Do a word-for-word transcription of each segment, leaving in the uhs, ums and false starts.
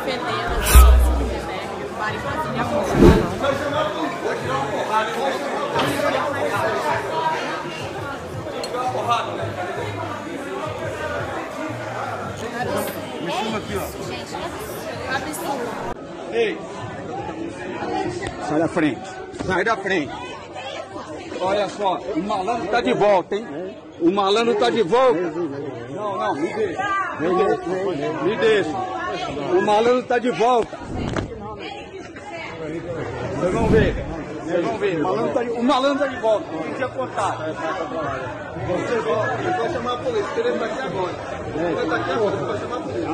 fedendo, assim, né? Vários vazios. Vai chamar a polícia, vou tirar uma porrada, vai chamar a polícia. Tirar uma porrada, né? Me chama aqui, ó. Absurdo. Ei! Sai da frente, sai da frente. Olha só, o malandro tá de volta, hein? O malandro tá de volta. Não, não, me deixa. Me deixa. O malandro tá de volta. Vocês vão ver. Vocês vão ver. O malandro tá de, o malandro tá de volta. Quem tinha contato? Vocês vão. Eu vou chamar a polícia. Ele vai aqui agora. Vai daqui agora. Vai chamar a polícia.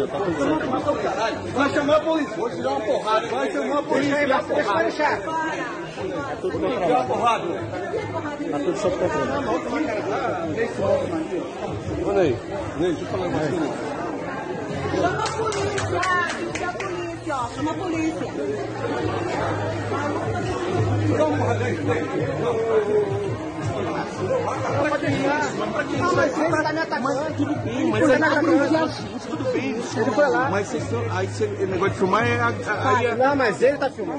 Vai chamar a polícia. Vou tirar uma porrada. Vai chamar a polícia. Tirar uma porrada. Tirar uma porrada. Tá tudo sob controle. Olha aí. Deixa eu falar mais com Chama a polícia, chama a polícia, ó, chama a polícia. Dá uma porrada aí. Não, mas ele tá me atacando. Tudo bem, mas ele tá atacando. Tudo bem, ele foi lá. Mas vocês estão. Aí você, o negócio de filmar é. Aí é... Não, mas ele tá filmando.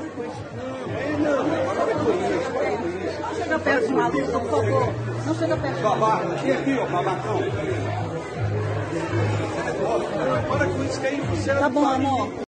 Não chega perto de maluco, por favor. Não chega perto de maluco. Babaca, aqui, aqui, ó, babacão. Para com isso que aí você. Tá bom, amor.